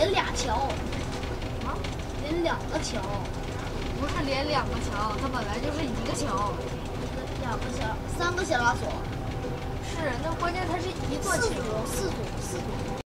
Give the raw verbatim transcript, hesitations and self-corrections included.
连俩桥。 啊？ 连两个桥。 不是连两个桥，它本来就是一个桥。 两个小，三个小拉索。 是，那关键它是一座桥。 四组，四组，四组。